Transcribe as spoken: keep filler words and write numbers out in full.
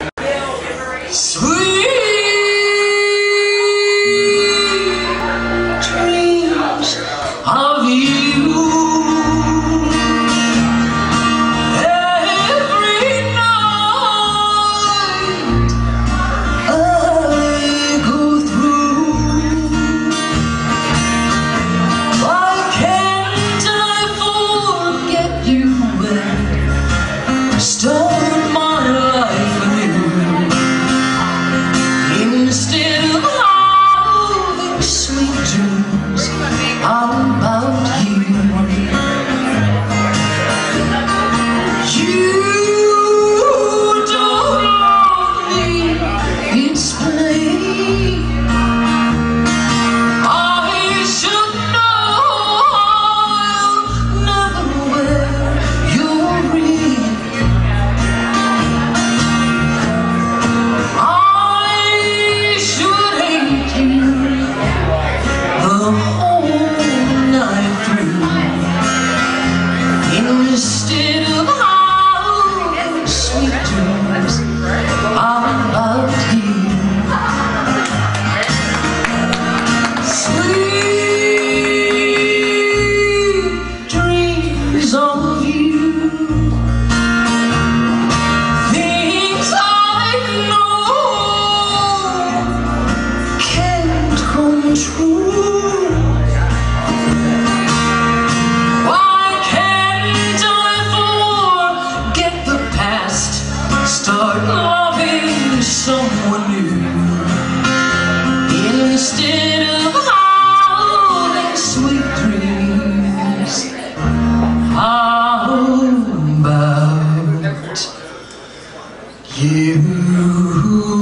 Sweet dreams of you. Every night I go through. Why can't I forget you when I start my life anew? Instead of having sweet dreams about you, you don't need explain. I should know I'll never wear your ring. I should hate you the whole night through. Instead of having sweet dreams about you. Sweet dreams of you. Things I know can't come true. Why can't I forget the past? Start loving someone new. Instead of having sweet dreams, how about you?